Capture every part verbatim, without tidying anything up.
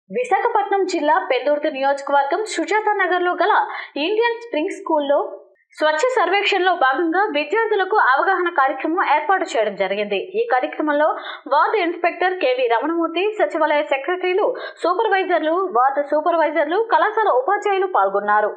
విశాఖపట్నం జిల్లా పెందుర్తి నియోజకవర్గం సుజాత నగర్ లో గల ఇండియన్ స్ప్రింగ్ స్కూల్లో స్వచ్ఛ సర్వేక్షణలో భాగంగా విద్యార్థులకు అవగాహన కార్యక్రమం ఏర్పాటు చేయడం జరిగింది। ఈ కార్యక్రమంలో వార్డు ఇన్స్పెక్టర్ కేవి రమణమూర్తి, సచివాలయ సెక్రటరీలు, సూపర్వైజర్లు, వార్డు సూపర్వైజర్లు, కళాశాల ఉపాధ్యాయులు పాల్గొన్నారు।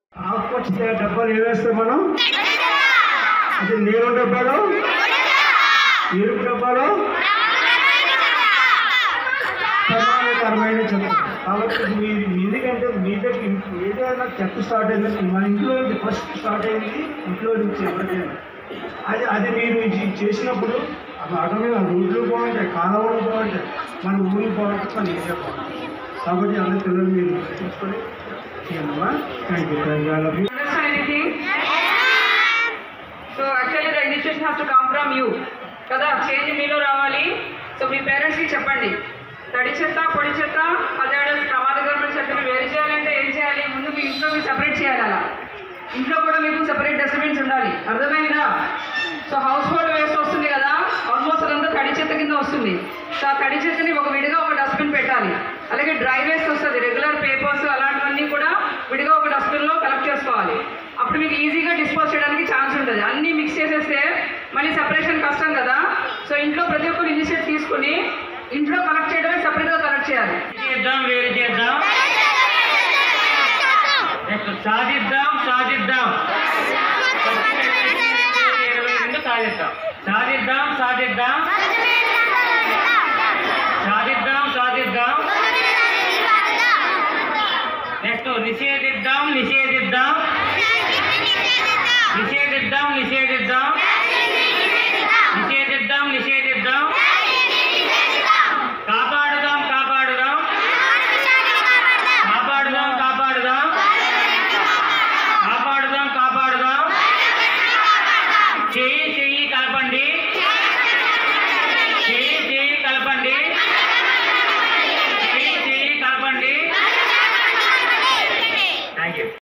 సమానకరమైన చెత్త కాబట్టి మీరు ఎందుకంటే మీ దగ్గర ఏదైనా చెత్త స్టార్ట్ అయిందంటే మన ఇంట్లో నుంచి ఫస్ట్ స్టార్ట్ అయింది ఇంట్లో నుంచి ఎవరికైనా అది అది మీరు చేసినప్పుడు అటమే రోడ్లు బాగుంటాయి, కాలువలు బాగుంటాయి, మన ఊళ్ళు బాగుంటాయి, మన ఏరియా బాగుంటాయి। కాబట్టి అందరి పిల్లలు మీరు చూసుకొని అమ్మా thank you thank you. So actually the initiation has to come from you కదా, చేంజ్ మీలో రావాలి। సో మీ పేరెంట్స్కి చెప్పండి, తడి చెత్త పొడి చెత్త హజార్డస్ ప్రమాదకరమైన చెత్తని వేరు చేయాలంటే ఏం చేయాలి? ముందు మీ ఇంట్లో మీరు సపరేట్ చేయాలి, అలా ఇంట్లో కూడా మీకు సపరేట్ డస్ట్బిన్స్ ఉండాలి, అర్థమైందా? సో హౌస్ హోల్డ్ వేస్ట్ వస్తుంది కదా, ఆల్మోస్ట్ అదంతా తడి చెత్త కింద వస్తుంది। సో ఆ తడి చెత్తని ఒక విడిగా ఒక డస్ట్బిన్ పెట్టాలి। అలాగే డ్రై వేస్ట్ వస్తుంది, రెగ్యులర్ పేపర్స్ అలాంటివన్నీ కూడా విడిగా ఒక డస్ట్బిన్లో కలెక్ట్ చేసుకోవాలి। అప్పుడు మీకు ఈజీగా డిస్పోజ్ చేయడానికి ఛాన్స్ ఉంటుంది। అన్నీ మిక్స్ చేసేస్తే మళ్ళీ సపరేషన్ కష్టం కదా। సో ఇంట్లో ప్రతి ఒక్కరు ఇనిషియేటివ్ తీసుకుని ఇంట్లో కలెక్ట్ చేయడమే సపరేట్గా కలెక్ట్ చేయాలి। చేద్దాం వేరు చేద్దాం సాధిద్దాం సాధిద్దాం ఇరవై రెండు సాధిద్దాం సాధిద్దాం సాధిద్దాం సాధిద్దాం సాధిద్దాం నెక్స్ట్ నిషేధిద్దాం నిషేధిద్దాం నిషేధిద్దాం నిషేధిద్దాం నిషేధిద్దాం నిషేధిద్దాం కాపాడుదాం కాపాడుదాం కాపాడుదాం కాపాడుదాం కాపాడుదాం కాపాడుదాం చెయ్యి చెయ్యి కలపండి